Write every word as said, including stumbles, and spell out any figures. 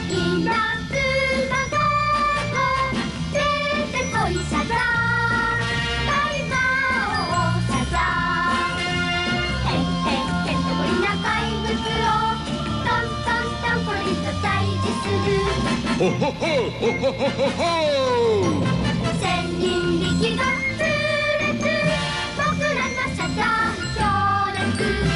稲妻が出てこいサザ大魔王サザへんへんへんとこりな怪物をトントントンコロリと退治する。 ほほほほほほほほ千人力が連れて僕らのサザ強烈